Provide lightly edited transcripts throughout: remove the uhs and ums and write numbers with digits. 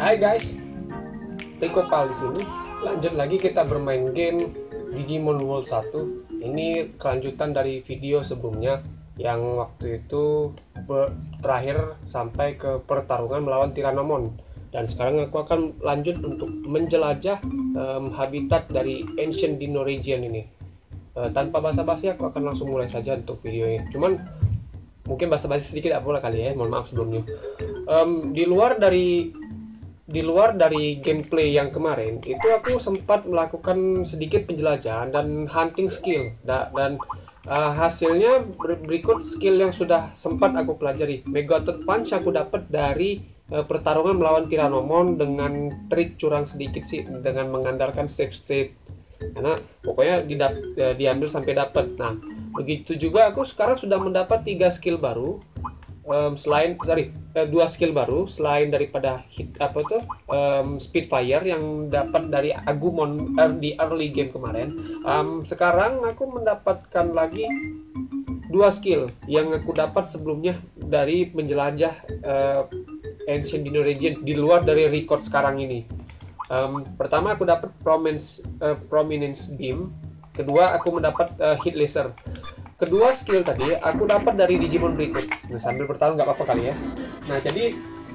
Hai guys, Rico Pal di sini. Lanjut lagi kita bermain game Digimon World 1. Ini kelanjutan dari video sebelumnya yang waktu itu terakhir sampai ke pertarungan melawan Tyrannomon. Dan sekarang aku akan lanjut untuk menjelajah habitat dari Ancient Dino Region ini. Tanpa basa-basi aku akan langsung mulai saja untuk video ini. Cuman mungkin basa-basi sedikit apa boleh kali ya, mohon maaf sebelumnya. Di luar dari gameplay yang kemarin itu aku sempat melakukan sedikit penjelajahan dan hunting skill dan hasilnya berikut skill yang sudah sempat aku pelajari. Megaton Punch aku dapat dari pertarungan melawan Tyrannomon dengan trik curang sedikit sih, dengan mengandalkan save state, karena pokoknya diambil sampai dapat. Nah begitu juga aku sekarang sudah mendapat 3 skill baru, dua skill baru selain daripada Spitfire yang dapat dari Agumon di early game kemarin. Sekarang aku mendapatkan lagi 2 skill yang aku dapat sebelumnya dari menjelajah Ancient Dino Region di luar dari record sekarang ini. Pertama aku dapat Prominence Beam, kedua aku mendapat Hit Laser. Kedua skill tadi aku dapat dari Digimon berikut. Nah, sambil bertarung nggak apa-apa kali ya. Nah jadi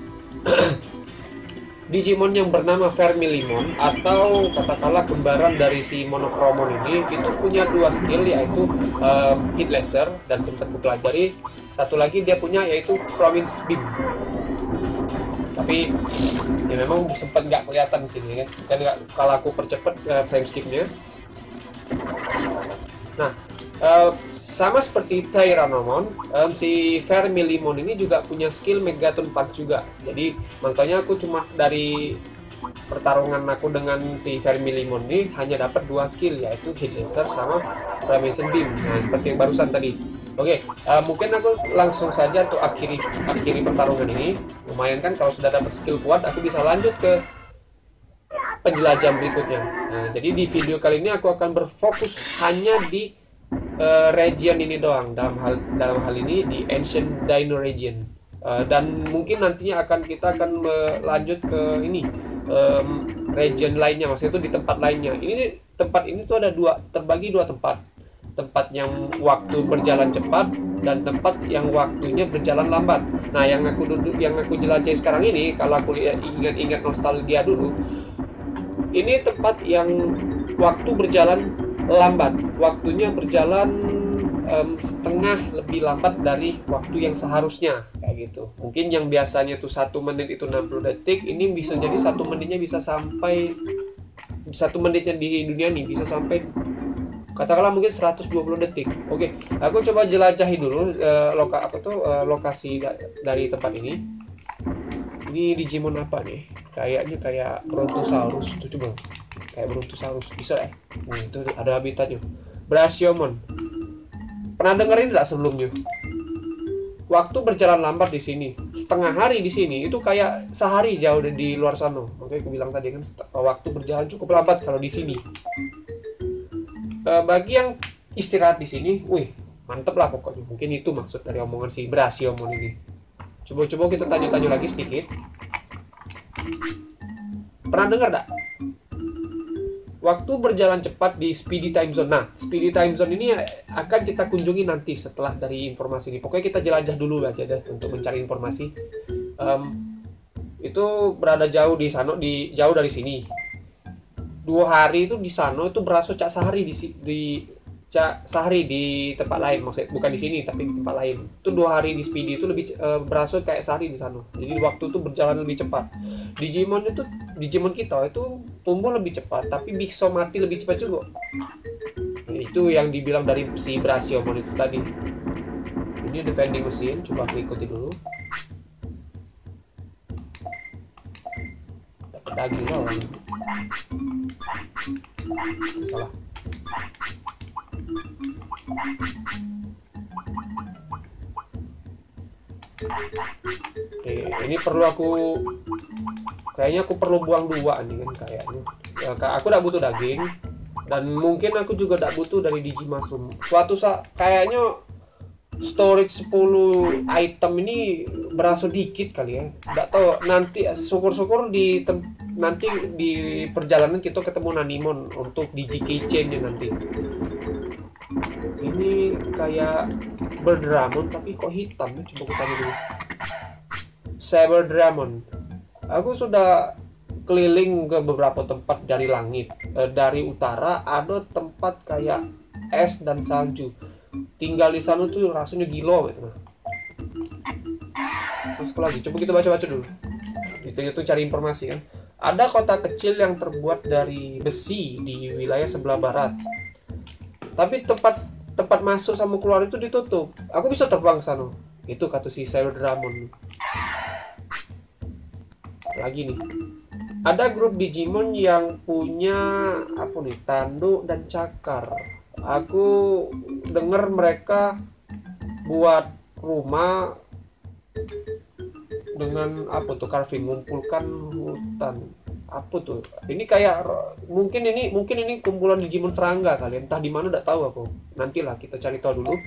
Digimon yang bernama Vermilimon atau katakanlah kembaran dari si Monochromon ini itu punya 2 skill, yaitu Hit Laser dan sempat ku pelajari. Satu lagi dia punya yaitu Prominence Beam. Tapi ya memang sempat nggak kelihatan di sini ya. Kan kalau aku percepat frame skipnya. Nah sama seperti Tyrannomon, si Vermilimon ini juga punya skill Megaton Punch juga. Jadi makanya aku cuma dari pertarungan aku dengan si Vermilimon ini hanya dapat 2 skill, yaitu Hit Laser sama Prominence Beam. Nah seperti yang barusan tadi. Oke, mungkin aku langsung saja untuk akhiri pertarungan ini. Lumayan kan kalau sudah dapat skill kuat, aku bisa lanjut ke penjelajahan berikutnya. Nah jadi di video kali ini aku akan berfokus hanya di region ini doang, dalam hal ini di Ancient Dino Region, dan mungkin nantinya kita akan lanjut ke ini region lainnya, maksudnya itu di tempat lainnya. Tempat ini tuh ada terbagi dua tempat yang waktu berjalan cepat dan tempat yang waktunya berjalan lambat. Nah yang aku jelajahi sekarang ini, kalau aku ingat nostalgia dulu, ini tempat yang waktu berjalan lambat, waktunya berjalan setengah lebih lambat dari waktu yang seharusnya, kayak gitu. Mungkin yang biasanya tuh 1 menit itu 60 detik, ini bisa jadi 1 menitnya bisa sampai 1 menitnya di dunia nih bisa sampai katakanlah mungkin 120 detik. Oke, aku coba jelajahi dulu lokasi dari tempat ini. Ini Digimon apa nih? Kayaknya kayak Brontosaurus tuh, coba. Kayak Brontosaurus bisa itu ada habitatnya. Brachiosaurus. Pernah dengerin tidak sebelumnya? Waktu berjalan lambat di sini, setengah hari di sini itu kayak sehari jauh di luar sana. Oke, aku bilang tadi kan waktu berjalan cukup lambat kalau di sini. Bagi yang istirahat di sini, wih, mantep lah pokoknya. Mungkin itu maksud dari omongan si Brachiosaurus ini. Coba kita tanya-tanya lagi sedikit. Pernah dengar tak? Waktu berjalan cepat di Speedy Time Zone. Nah, Speedy Time Zone ini akan kita kunjungi nanti setelah dari informasi ini. Pokoknya kita jelajah dulu aja deh untuk mencari informasi. Itu berada jauh di sana, jauh dari sini. 2 hari itu di sana itu berasa cak sehari di tempat lain, maksudnya bukan di sini tapi di tempat lain. Itu 2 hari di Speedy itu lebih berasa kayak sehari di sana. Jadi waktu itu berjalan lebih cepat. Digimon kita itu tumbuh lebih cepat, tapi bisa mati lebih cepat juga. Itu yang dibilang dari si Brachiosaurus itu tadi. Ini defending mesin, coba aku ikuti dulu. Dapat daging lawan. Salah. Oke, ini kayaknya aku perlu buang 2 nih kan kayaknya. Ya, aku udah butuh daging dan mungkin aku juga udah butuh dari Digimushroom. Suatu saat kayaknya storage 10 item ini merasa dikit kali ya, nggak tahu. Nanti syukur-syukur nanti di perjalanan kita ketemu Nanimon untuk di GK chain nya nanti. Ini kayak Berdramon tapi kok hitam ya? Coba aku tanya dulu. Saber Dramon. Aku sudah keliling ke beberapa tempat dari langit. Dari utara ada tempat kayak es dan salju. Tinggal di sana tuh rasanya gila gitu. Terus apa lagi? Coba kita baca-baca dulu. Itu cari informasi kan. Ada kota kecil yang terbuat dari besi di wilayah sebelah barat. Tapi tempat masuk sama keluar itu ditutup. Aku bisa terbang ke sana. Itu kata si Sailor Dramon. Lagi nih. Ada grup Digimon yang punya apa nih? Tanduk dan cakar. Aku dengar mereka buat rumah dengan apa tuh, carving, mengumpulkan hutan. Apa tuh? Ini kayak mungkin ini kumpulan Digimon serangga kali. Entah di mana, enggak tahu aku. Nantilah kita cari tahu dulu.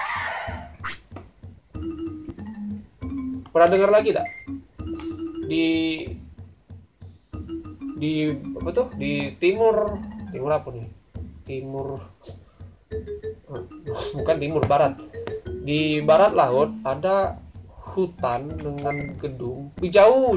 Pernah dengar lagi enggak? Di apa tuh? Di timur apa nih? Bukan timur, barat. Di barat laut ada hutan dengan gedung hijau.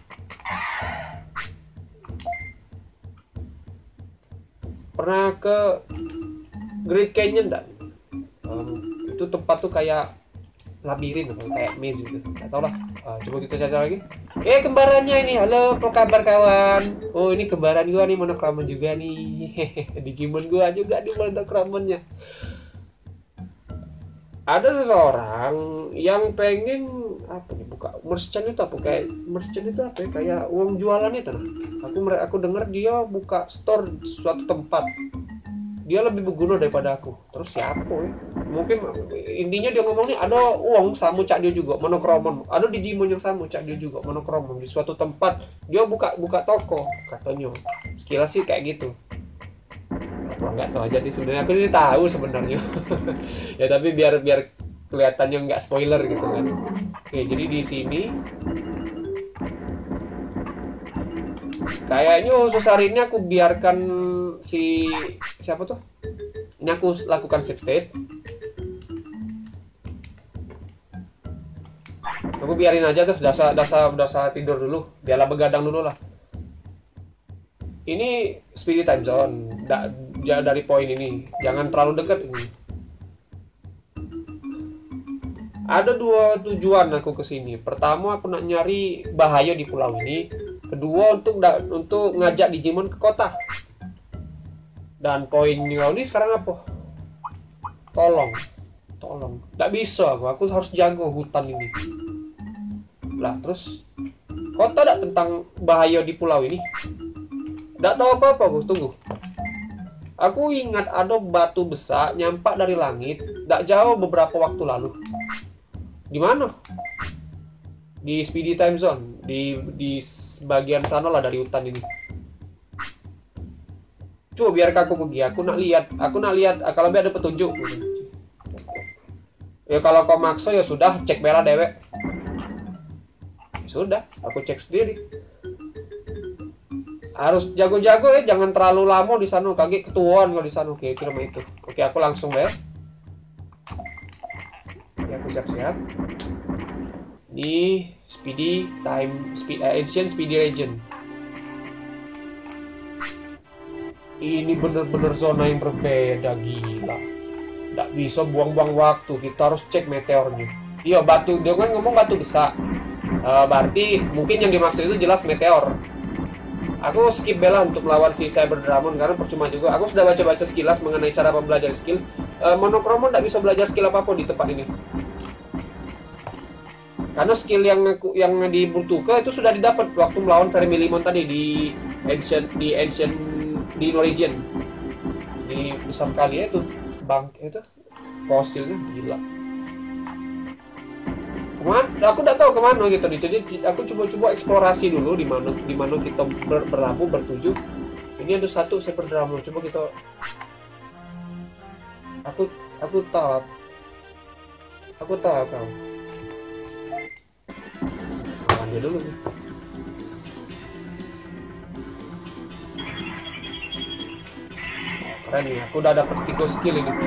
Pernah ke Great Canyon enggak? Itu tempat tuh kayak labirin atau kayak maze gitu. Enggak tahu lah. Coba kita cari lagi. Kembarannya ini. Halo, apa kabar kawan? Oh, ini kembaran gua nih, monokramon juga nih. Digimon gua juga di monokramonnya. Ada seseorang yang pengen apa nih, buka merchant itu apa, kayak merchant itu apa ya, kayak uang jualan itu nah. Aku dengar dia buka store di suatu tempat. Dia lebih berguna daripada aku. Terus siapa ya? Mungkin intinya dia ngomong nih, ada uang sama cak dia juga monokromon. Ada Digimon yang sama cak dia juga monokromon di suatu tempat. Dia buka toko katanya. Sekilas sih kayak gitu. Apa nggak tahu aja, sebenarnya aku ini tahu sebenarnya. Ya tapi biar kelihatannya nggak spoiler gitu kan. Oke, jadi di sini kayaknya khusus hari ini aku biarkan si siapa tuh, ini aku lakukan save state. Aku biarin aja tuh, dasa tidur dulu, biarlah begadang dulu lah. Ini speedy time zone. Dari poin ini jangan terlalu dekat ini. Ada dua tujuan aku kesini. Pertama, aku nak nyari bahaya di pulau ini. Kedua, untuk ngajak Digimon ke kota. Dan poin ini sekarang apa? Tolong. Nggak bisa aku harus jaga hutan ini. Lah, terus kota ada tentang bahaya di pulau ini? Nggak tahu apa-apa aku. Tunggu. Aku ingat ada batu besar nyampak dari langit tak jauh beberapa waktu lalu. Di mana? Di speedy time zone, di bagian sana lah dari hutan ini. Coba biar aku pergi, aku nak lihat kalau ada petunjuk. Ya kalau kau maksa ya sudah, cek bela dewek. Sudah, aku cek sendiri. Harus jago-jago ya, jangan terlalu lama di sana, kaget ketuaan kalau di sana. Oke, kira itu. Oke, aku langsung ya. Ya, aku siap-siap. Ini Ancient Speedy Region. Ini bener-bener zona yang berbeda, gila. Nggak bisa buang-buang waktu, kita harus cek meteornya. Iya, batu, dia kan ngomong batu besar. Berarti mungkin yang dimaksud itu jelas meteor. Aku skip bela untuk melawan si Saber Dramon karena percuma juga. Aku sudah baca-baca sekilas mengenai cara belajar skill. Monokromon tidak bisa belajar skill apapun di tempat ini. Karena skill yang dibutuhkan itu sudah didapat waktu melawan Vermilimon tadi di Ancient Origin. Ini besar kali ya itu itu fosilnya, gila. Aku udah tahu kemana gitu nih. Jadi aku coba eksplorasi dulu di mana kita berlabuh bertuju. Ini ada satu Saber Dramon. Coba kita. Aku tahu kau. ambil dulu. Keren nih, aku udah dapet 3 skill ini.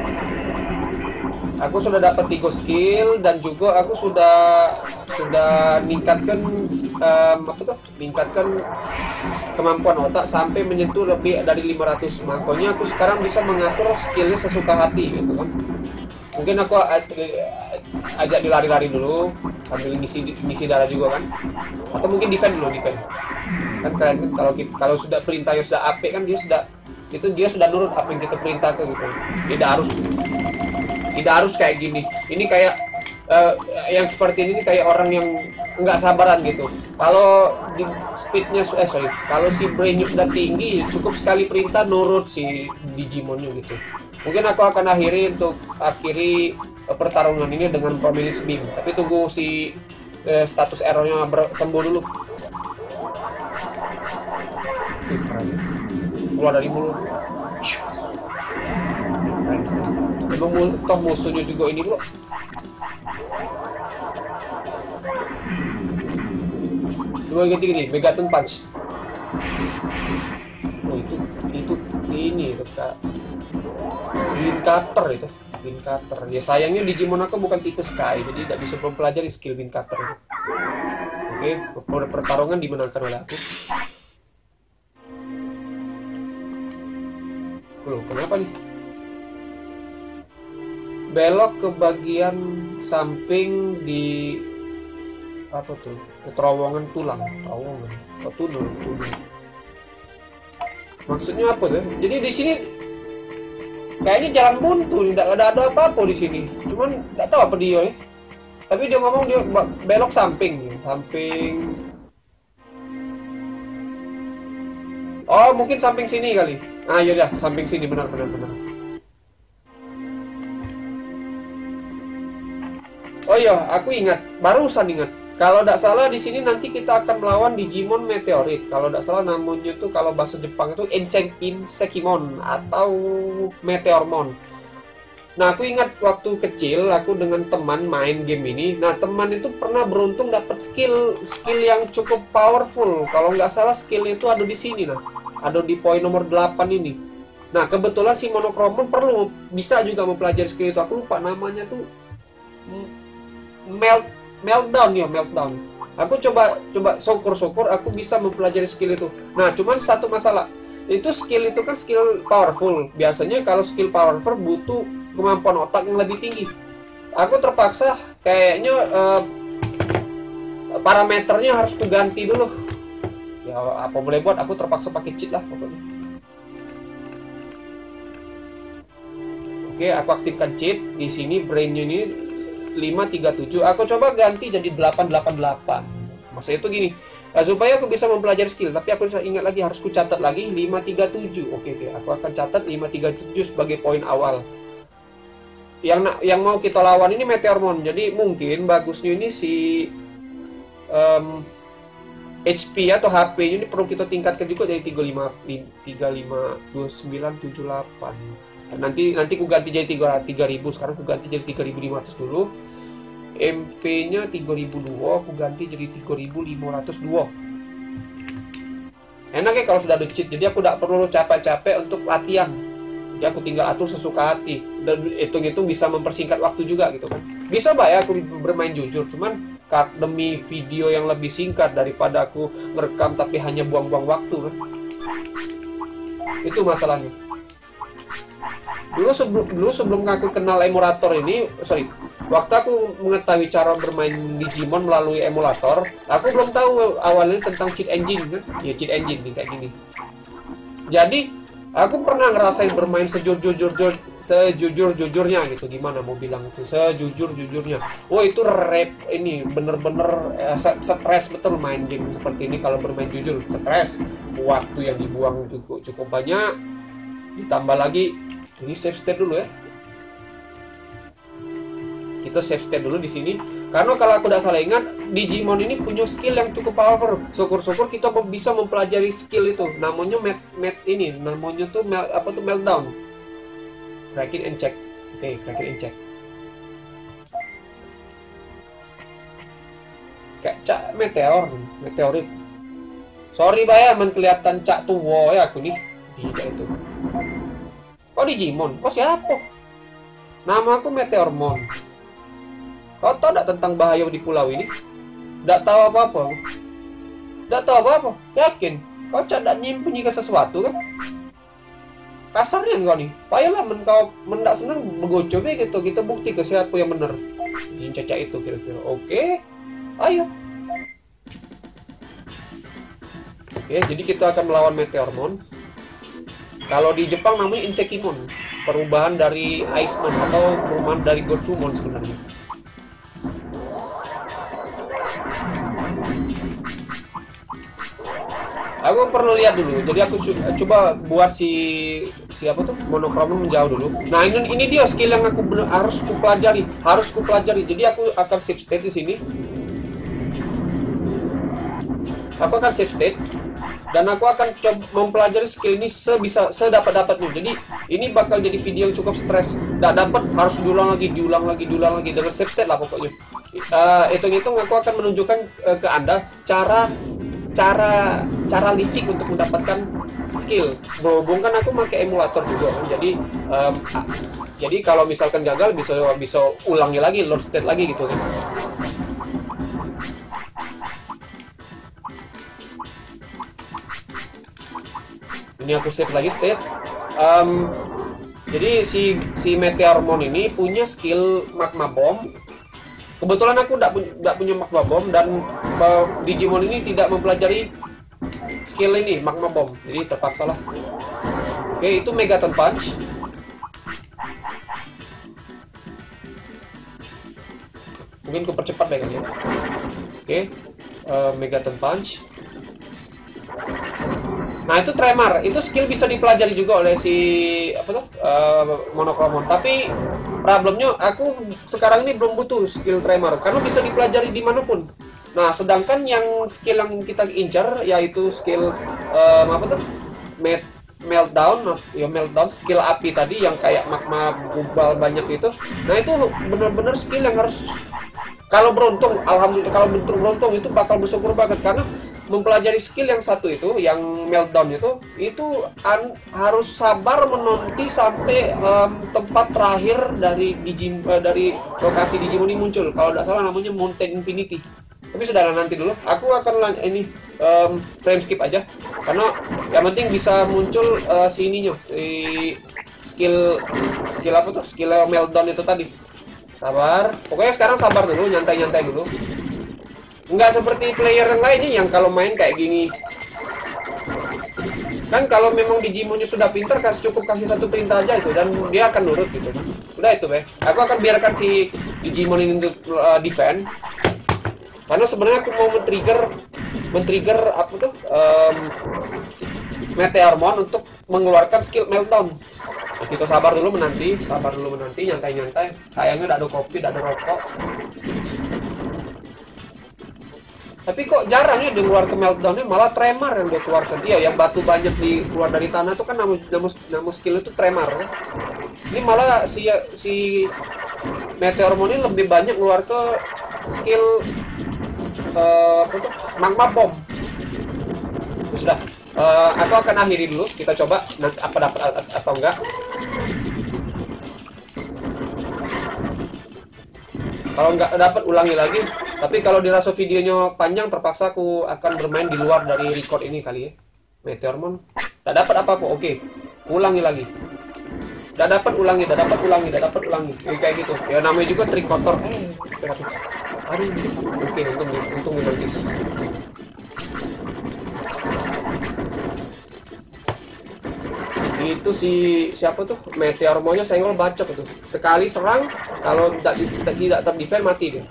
Aku sudah dapat 3 skill dan juga aku sudah meningkatkan meningkatkan kemampuan otak sampai menyentuh lebih dari 500. Makanya aku sekarang bisa mengatur skillnya sesuka hati gitu kan. Mungkin aku ajak dilari-lari dulu sambil ngisi darah juga kan, atau mungkin defend dulu, defend kan. Kalian kan kalau sudah perintahnya sudah AP kan, dia sudah nurut apa yang kita perintah ke gitu. Tidak harus kayak gini. Ini kayak yang seperti ini kayak orang yang nggak sabaran gitu. Kalau di speednya kalau si brainnya sudah tinggi, cukup sekali perintah nurut si Digimonnya gitu. Mungkin aku akan akhiri pertarungan ini dengan Prometheus Beam, tapi tunggu si status errornya sembuh dulu. Keluar dari mulut. Memang toh musuhnya juga ini bro. Coba ganti gini, Megaton Punch. Oh itu ini itu kak. Wind Cutter itu. Wind Cutter. Ya sayangnya Digimon aku bukan tipe Sky, jadi tidak bisa mempelajari skill Wind Cutter itu. Oke, pertarungan dimenangkan oleh aku. Loh, kenapa nih? Belok ke bagian samping di apa tuh? Terowongan tulang, terowongan. Oh, tunnel. Maksudnya apa tuh? Jadi di sini kayaknya jalan buntu, tidak ada apa-apa di sini. Cuman tidak tahu apa dia ya. Tapi dia ngomong dia belok samping. Oh, mungkin samping sini kali. Ah, yaudah, samping sini benar. Oh iya, aku barusan ingat. Kalau tidak salah di sini nanti kita akan melawan Digimon Meteorit. Kalau tidak salah namanya tuh kalau bahasa Jepang itu Insekimon atau Meteormon. Nah, aku ingat waktu kecil aku dengan teman main game ini. Nah, teman itu pernah beruntung dapat skill yang cukup powerful. Kalau nggak salah skill itu ada di sini nah. Ada di poin nomor 8 ini. Nah, kebetulan si Monochromon bisa juga mempelajari skill itu. Aku lupa namanya tuh Meltdown. Aku coba syukur aku bisa mempelajari skill itu. Nah, cuman satu masalah. Itu skill itu kan skill powerful. Biasanya kalau skill powerful butuh kemampuan otak yang lebih tinggi. Aku terpaksa kayaknya parameternya harus kuganti dulu. Ya apa boleh buat, aku terpaksa pakai cheat lah pokoknya. Oke, aku aktifkan cheat di sini. Brainnya ini 537. Aku coba ganti jadi 888. Maksudnya itu gini, supaya aku bisa mempelajari skill, tapi aku ingat lagi harus ku catat lagi 537. Oke, aku akan catat 537 sebagai poin awal. Yang mau kita lawan ini Meteormon. Jadi mungkin bagusnya ini si HP atau HP ini perlu kita tingkatkan juga dari 352978. Nanti ku ganti jadi 3000. Sekarang ku ganti jadi 3500 dulu. MP-nya 3002, aku ganti jadi 3502. Enak ya kalau sudah ada cheat, jadi aku tidak perlu capek-capek untuk latihan. Jadi aku tinggal atur sesuka hati, dan hitung-hitung bisa mempersingkat waktu juga gitu kan. Bisa ya aku bermain jujur, cuman demi video yang lebih singkat daripada aku merekam tapi hanya buang-buang waktu kan. Itu masalahnya. Dulu sebelum aku kenal emulator ini, waktu aku mengetahui cara bermain Digimon melalui emulator, aku belum tahu awalnya tentang cheat engine kan. Ya cheat engine nih kayak gini. Jadi aku pernah ngerasain bermain sejujur-jujurnya gitu. Gimana mau bilang itu, sejujur-jujurnya. Oh itu ini bener-bener stres betul main game seperti ini. Kalau bermain jujur stres, waktu yang dibuang cukup banyak, ditambah lagi ini save state dulu ya. Kita save state dulu di sini. Karena kalau aku tidak salah ingat, Digimon ini punya skill yang cukup powerful. Syukur-syukur kita bisa mempelajari skill itu. Namanya namanya tuh Meltdown. Cracking and check. Oke, cracking and check. kayak cak meteorit. Sorry Bay, men kelihatan cak tua ya aku nih di cak itu. Kok Digimon? Kok siapa? Nama aku Meteormon. Kau tahu tidak tentang bahaya di pulau ini? Tidak tahu apa-apa. Tidak tahu apa-apa. Yakin? Kau tidak nyembunyi ke sesuatu kan? Kasarnya kau nih. Payahlah kau mendak senang begoco gitu. Kita bukti ke siapa yang benar. Jin caca itu kira-kira. Oke. Ayo. Oke, jadi kita akan melawan Meteormon. Kalau di Jepang namanya Insekimon. Perubahan dari Iceman atau perubahan dari Godsumon sebenarnya. Aku perlu lihat dulu, jadi aku coba buat siapa tuh monokromo menjauh dulu. Nah ini dia skill yang aku harus kupelajari. Jadi aku akan save state di sini. Aku akan save state dan aku akan coba mempelajari skill ini sedapat-dapatnya. Jadi ini bakal jadi video yang cukup stres. Nggak dapat harus diulang lagi dengan save state lah pokoknya. Hitung-hitung aku akan menunjukkan ke Anda cara licik untuk mendapatkan skill. Berhubung kan aku pakai emulator juga kan, jadi kalau misalkan gagal bisa ulangi lagi, load state lagi gitu kan. Ini aku save lagi state. Jadi si Meteormon ini punya skill magma bomb. Kebetulan aku tidak punya magma bomb dan Digimon ini tidak mempelajari skill ini magma bomb, jadi terpaksa lah. Oke, itu Megaton Punch. Mungkin ku percepat deh kan ya. Oke, Megaton Punch. Nah itu Tremor, itu skill bisa dipelajari juga oleh si Monochromon. Tapi problemnya aku sekarang ini belum butuh skill Tremor karena bisa dipelajari dimanapun. Nah sedangkan yang skill yang kita incar yaitu skill meltdown skill api tadi yang kayak magma gubal banyak itu. Nah itu benar-benar skill yang harus, kalau beruntung, alhamdulillah, kalau beruntung itu bakal bersyukur banget karena mempelajari skill yang satu itu, yang meltdown itu harus sabar menanti sampai tempat terakhir dari lokasi Digimon ini muncul. Kalau tidak salah namanya Mountain Infinity. Tapi sudahlah, nanti dulu. Aku akan frame skip aja karena yang penting bisa muncul si skill meltdown itu tadi. Sabar. Pokoknya sekarang sabar dulu, nyantai-nyantai dulu. Nggak seperti player yang lainnya yang kalau main kayak gini kan, kalau memang Digimonnya sudah pintar, cukup kasih satu perintah aja itu dan dia akan nurut gitu kan. Udah itu aku akan biarkan si Digimon ini untuk defend karena sebenarnya aku mau men-trigger Meteormon untuk mengeluarkan skill meltdown. Kita sabar dulu menanti, nyantai-nyantai. Sayangnya tidak ada kopi, tidak ada rokok. Tapi kok jarang ya dia keluar ke meltdownnya, malah Tremor yang dia keluarkan. Iya, yang batu banyak keluar dari tanah itu kan nama skill itu Tremor. Ini malah si Meteormon ini lebih banyak keluar ke skill magma bomb. Sudah, aku akan akhiri dulu. Kita coba nanti apa dapat atau enggak. Kalau nggak dapat, ulangi lagi. Tapi kalau dirasa videonya panjang, terpaksa aku akan bermain di luar dari record ini kali ya. Meteormon nggak dapat apa-apa, oke, ulangi lagi. Nggak dapat, ulangi. Kayak gitu ya, namanya juga trikotor. Aduh, oke, untung notice. Itu siapa tuh Meteormonnya senggol bacok itu, sekali serang kalau tidak terdefend mati dia.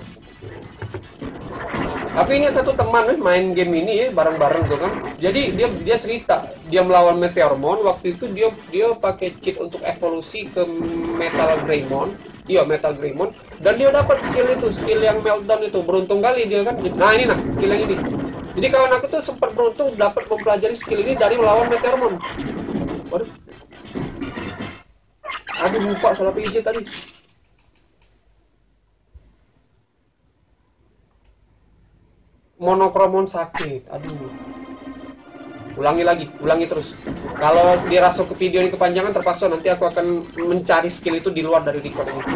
Aku ini satu teman main game ini ya bareng-bareng tuh kan. Jadi dia cerita dia melawan Meteormon waktu itu dia pakai cheat untuk evolusi ke Metal Greymon. Iya, Metal Greymon, dan dia dapat skill yang meltdown itu. Beruntung kali dia kan. Nah ini skill yang ini. Jadi kawan aku tuh sempat beruntung dapat mempelajari skill ini dari melawan Meteormon. Waduh. Aduh, lupa salah PJ tadi. Monokromon sakit. Aduh. Ulangi terus. Kalau dirasa ke video ini kepanjangan, terpaksa nanti aku akan mencari skill itu di luar dari record ini.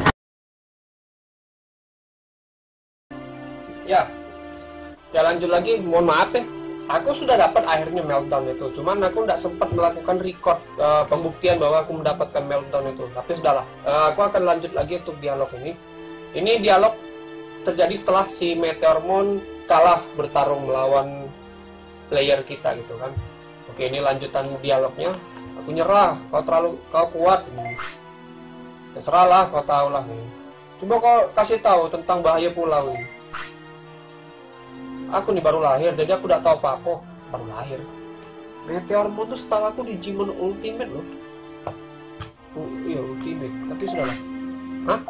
Ya lanjut lagi. Mohon maaf ya, aku sudah dapat akhirnya meltdown itu, cuman aku tidak sempat melakukan record pembuktian bahwa aku mendapatkan meltdown itu. Tapi sudahlah, aku akan lanjut lagi untuk dialog ini. Ini dialog terjadi setelah si Meteormon kalah bertarung melawan player kita gitu kan. Oke, ini lanjutan dialognya. Aku nyerah, kau kuat. Terserahlah, kau tahu lah. Coba kau kasih tahu tentang bahaya pulau ini. Aku nih baru lahir, jadi aku tidak tahu apa-apa. Baru lahir. Meteormon tuh setahu aku di Digimon Ultimate loh. Oh, iya Ultimate, tapi sudahlah. Hah?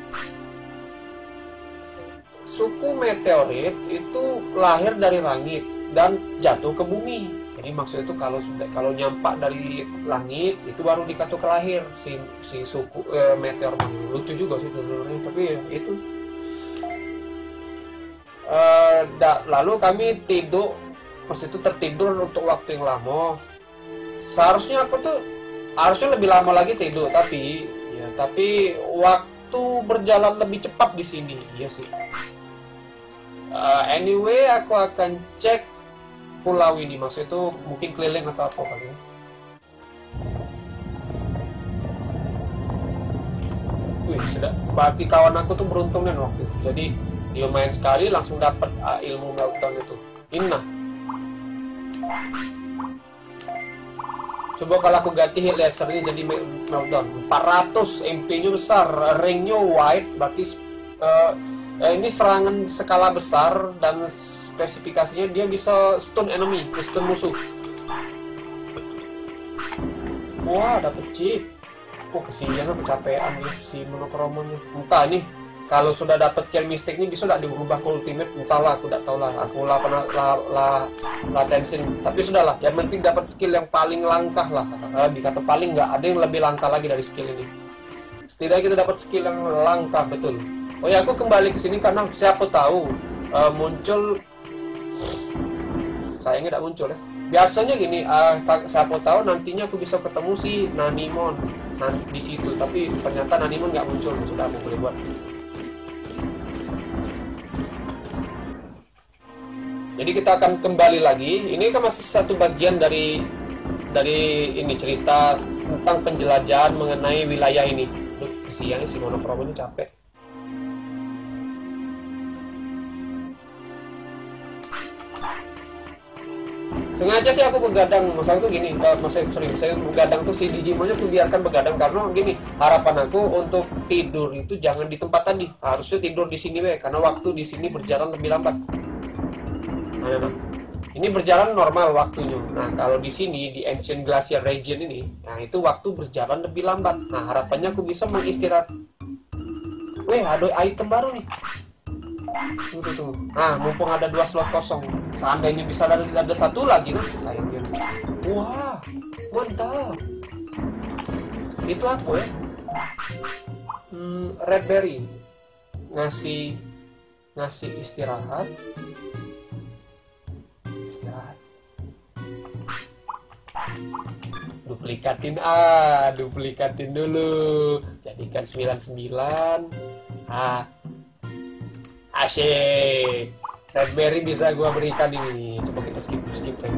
Suku meteorit itu lahir dari langit dan jatuh ke bumi. Jadi maksud itu kalau nyampak dari langit itu baru dikatakan kelahir si suku Meteormon. Lucu juga sih dulu, tapi ya, itu. Lalu kami tidur, maksud itu tertidur untuk waktu yang lama. Seharusnya aku tuh harusnya lebih lama lagi tidur, tapi waktu berjalan lebih cepat di sini. Iya sih. Anyway, aku akan cek pulau ini, maksud itu mungkin keliling atau apa kali ya. Wih, sudah. Berarti kawan aku tuh beruntung nih waktu itu. Jadi dia main sekali langsung dapat ilmu meltdown itu. Inna. Coba kalau aku ganti heat laser ini jadi meltdown. 400 MP-nya besar, ring-nya wide, berarti ini serangan skala besar dan spesifikasinya dia bisa stun enemy, stun musuh. Wah, dapet chip. Oh, kesian, kecapean nih si Monokromonnya. Entah nih, kalau sudah dapat kill mystic ini bisa tidak diubah ke ultimate? Entahlah, aku tidak tahu lah. Aku latensin. Tapi sudahlah, yang penting dapat skill yang paling langkah lah. Dikata paling nggak ada yang lebih langka lagi dari skill ini. Setidaknya kita dapat skill yang langka betul. Oh ya, aku kembali ke sini karena siapa tahu muncul. Sayangnya tidak muncul ya. Biasanya gini, siapa tahu nantinya aku bisa ketemu si Nanimon di situ, tapi ternyata Nanimon nggak muncul. Sudah, aku boleh buat. Jadi kita akan kembali lagi. Ini kan masih satu bagian dari ini cerita tentang penjelajahan mengenai wilayah ini. Duh, kesian si Monokromo ini capek. Sengaja sih aku begadang, masalah tuh gini, saya begadang tuh si Digimonnya aku biarkan begadang karena gini, harapan aku untuk tidur itu jangan di tempat tadi, harusnya tidur di sini karena waktu di sini berjalan lebih lambat. Nah, ini berjalan normal waktunya. Nah, kalau di sini di Ancient Glacier Region ini, nah itu waktu berjalan lebih lambat. Nah, harapannya aku bisa mengistirahat. Weh, ada item baru nih. Tuh. Nah, mumpung ada 2 slot kosong, seandainya bisa ada satu lagi, nah sayangnya. Wah, mantap. Itu apa ya? Red berry ngasih istirahat. Duplikatin dulu. Jadikan 99. Asyik. Red berry bisa gua berikan ini. Coba kita skip frame.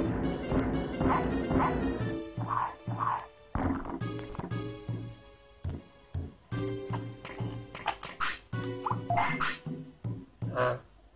Nah,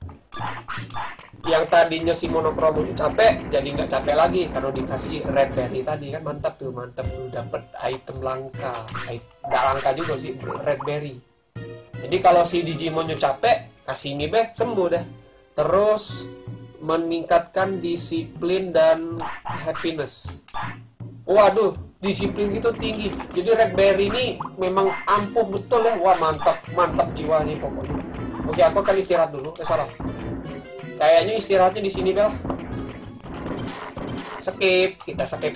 yang tadinya si Monokromo capek jadi nggak capek lagi karena dikasih red berry tadi kan. Mantap tuh dapat item langka. Nggak langka juga sih, red berry. Jadi kalau si Digimonnya capek, kasih ini sembuh deh. Terus meningkatkan disiplin dan happiness. Waduh, disiplin itu tinggi. Jadi red berry ini memang ampuh betul ya. Wah, mantap jiwa nih pokoknya. Oke, aku akan istirahat dulu. Salah. Kayaknya istirahatnya di sini Bel. Kita skip.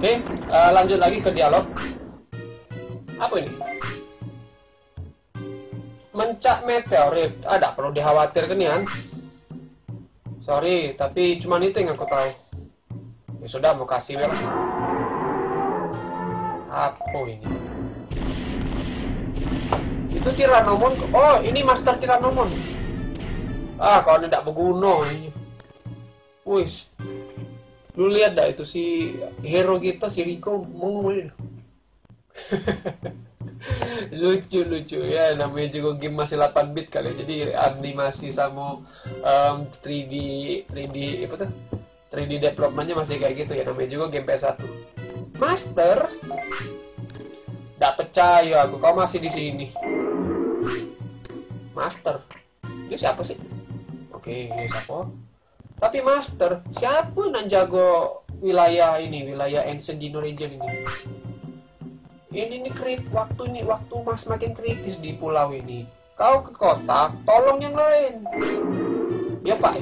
Oke, lanjut lagi ke dialog. Apa ini? Mencak meteorit. Ada perlu dikhawatirkan ya. Sorry, tapi cuman itu yang aku tahu. Ya sudah, mau kasih lah. Apa ini? Itu Tyrannomon. Oh, ini Master Tyrannomon. Kalau tidak berguna ini. Wis. Lu lihat dah itu si hero kita si Rico mau ngomongin. Lucu ya, namanya juga game masih 8 bit kali, jadi animasi sama 3D apa tuh 3D developmentnya masih kayak gitu ya, namanya juga game PS1. Master, nggak percaya aku kau masih di sini. Master, dia siapa sih? Oke, dia siapa? Tapi Master, siapa yang jago wilayah ini, wilayah Ancient Dino Region ini? Ini nih waktu mas makin kritis di pulau ini. Kau ke kota, tolong yang lain. Ya Pak.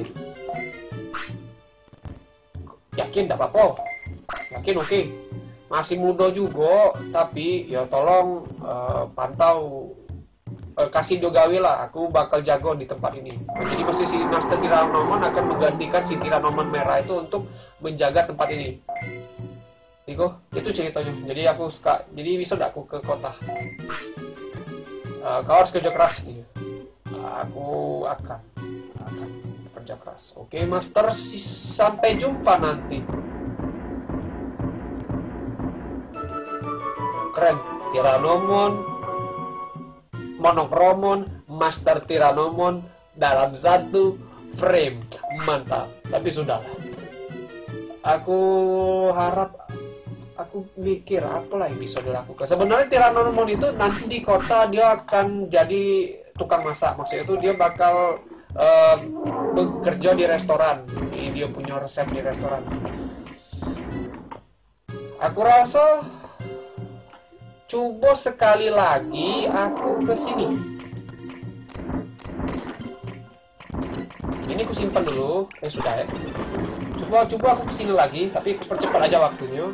Yakin tidak apa-apa? Yakin oke. Masih muda juga, tapi ya tolong pantau. Kasih dogawi lah, aku bakal jago di tempat ini. Jadi masih si Master Tyrannomon akan menggantikan si Tyrannomon merah itu untuk menjaga tempat ini. Niko, itu ceritanya. Jadi bisa aku ke kota. Kau harus kerja keras nih. Aku akan kerja keras. Oke, Master, sampai jumpa nanti. Keren, Tyrannomon, Monochromon, Master Tyrannomon dalam satu frame. Mantap. Tapi sudahlah. Aku mikir apalah yang bisa dilakukan. Sebenarnya Tyrannomon itu nanti di kota dia akan jadi tukang masak. Maksudnya itu dia bakal bekerja di restoran. Ini dia punya resep di restoran. Aku rasa coba sekali lagi aku ke sini. Ini aku simpan dulu. Sudah ya. Coba aku kesini lagi, tapi aku percepat aja waktunya.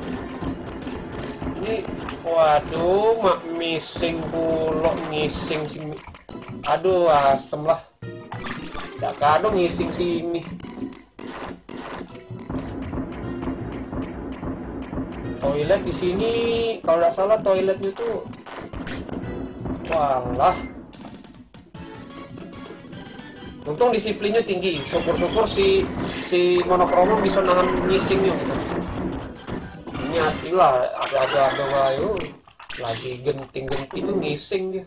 Ini, waduh, missing pulok, ngising sini. Aduh, asem lah. Tidak kadang ngising sini. Toilet di sini, kalau tidak salah toiletnya tuh, walah. Untung disiplinnya tinggi. Syukur-syukur si Monochromon bisa nahan ngisingnya gitu. Ini artilah ada wayo lagi genting-genting ngising dia.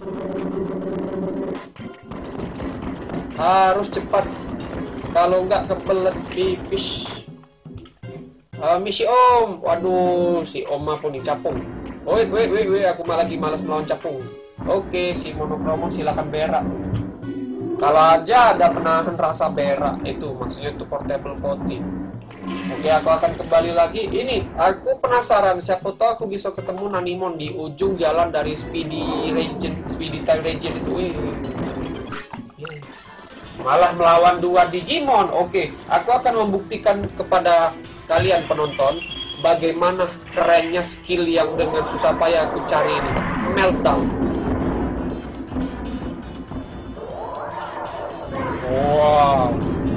Harus cepat. Kalau enggak kebelet pipis. Misi Om. Waduh, si Om apa nih capung. Woi, aku lagi malas melawan capung. Oke, si Monochromon silakan berak. Kalau aja ada penahan rasa berak itu, maksudnya itu portable potty. Oke, aku akan kembali lagi. Ini, aku penasaran, siapa tahu aku bisa ketemu Nanimon di ujung jalan dari Speedy Time Region itu. Malah melawan 2 Digimon. Oke, aku akan membuktikan kepada kalian penonton bagaimana kerennya skill yang dengan susah payah aku cari ini. Meltdown. Wow,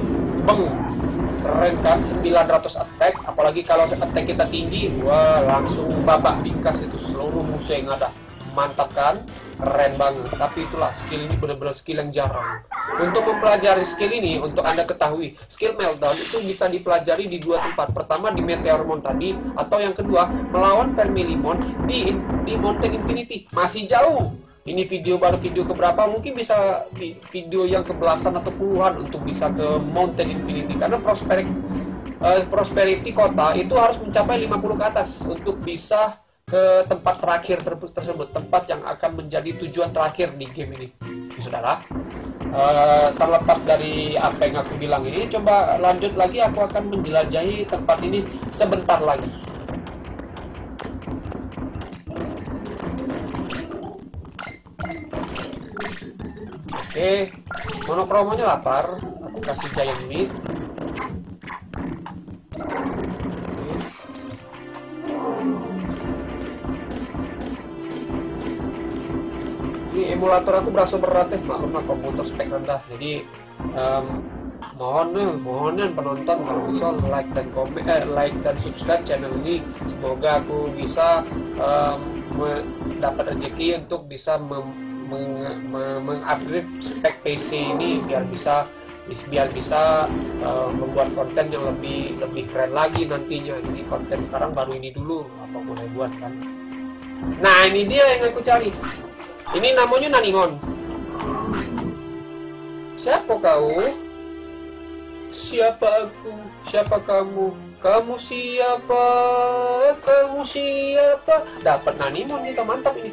keren kan, 900 attack, apalagi kalau attack kita tinggi, wah langsung babak bingkas itu seluruh musuh yang ada. Mantap kan, keren banget. Tapi itulah, skill ini benar-benar skill yang jarang. Untuk mempelajari skill ini, untuk Anda ketahui, skill Meltdown itu bisa dipelajari di 2 tempat. Pertama di Meteormon tadi, atau yang kedua melawan Vermilimon di Mountain Infinity. Masih jauh. Ini baru video keberapa, mungkin bisa video yang kebelasan atau puluhan untuk bisa ke Mountain Infinity, karena prosperity kota itu harus mencapai 50 ke atas untuk bisa ke tempat terakhir tersebut, tempat yang akan menjadi tujuan terakhir di game ini. Saudara, terlepas dari apa yang aku bilang ini, coba lanjut lagi, aku akan menjelajahi tempat ini sebentar lagi. Oke, Monochromon-nya lapar. Aku kasih giant meat. Oke. emulator aku berasa berat maklumlah komputer spek rendah. Jadi mohon penonton kalau bisa like dan komen, like dan subscribe channel ini. Semoga aku bisa mendapat rezeki untuk bisa mengupgrade spek PC ini biar bisa membuat konten yang lebih keren lagi nantinya. Jadi konten sekarang baru ini dulu apa mulai buat kan. Nah ini dia yang aku cari. Ini namanya Nanimon. Siapa kau? Siapa aku? Siapa kamu? Kamu siapa? Kamu siapa? Dapat Nanimon nih, mantap ini.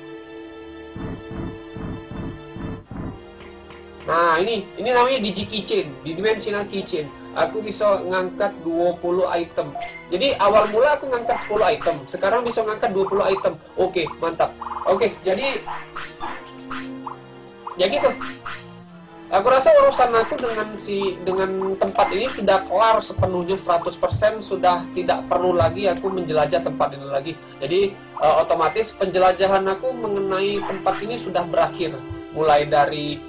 Nah ini namanya Digi Keychain, Dimensional Keychain. Aku bisa ngangkat 20 item. Jadi awal mula aku ngangkat 10 item, sekarang bisa ngangkat 20 item. Oke, mantap. Oke, jadi ya gitu. Aku rasa urusan aku dengan tempat ini sudah kelar sepenuhnya 100%, sudah tidak perlu lagi aku menjelajah tempat ini lagi. Jadi otomatis penjelajahan aku mengenai tempat ini sudah berakhir. Mulai dari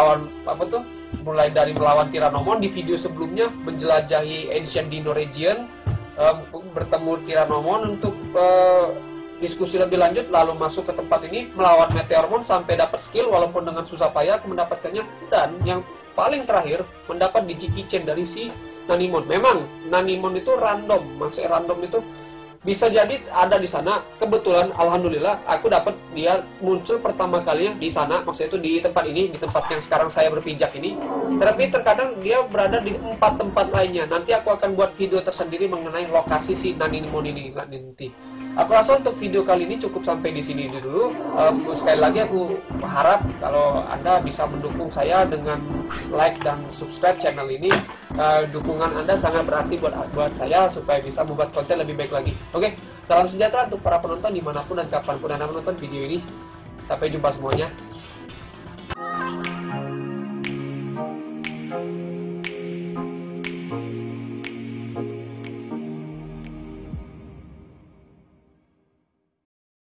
melawan Tyrannomon di video sebelumnya, menjelajahi Ancient Dino Region, bertemu Tyrannomon untuk diskusi lebih lanjut, lalu masuk ke tempat ini melawan Meteormon sampai dapat skill walaupun dengan susah payah aku mendapatkannya, dan yang paling terakhir mendapat Digi Keychain dari si Nanimon. Memang Nanimon itu random, maksudnya random itu bisa jadi ada di sana. Kebetulan alhamdulillah aku dapat dia muncul pertama kalinya di sana, maksudnya itu di tempat ini, di tempat yang sekarang saya berpijak ini. Tapi terkadang dia berada di 4 tempat lainnya. Nanti aku akan buat video tersendiri mengenai lokasi si Nanimon ini nanti. Aku rasa untuk video kali ini cukup sampai di sini dulu. Sekali lagi aku harap kalau Anda bisa mendukung saya dengan like dan subscribe channel ini. Dukungan Anda sangat berarti buat saya supaya bisa membuat konten lebih baik lagi. Oke, salam sejahtera untuk para penonton dimanapun dan kapanpun Anda menonton video ini. Sampai jumpa semuanya.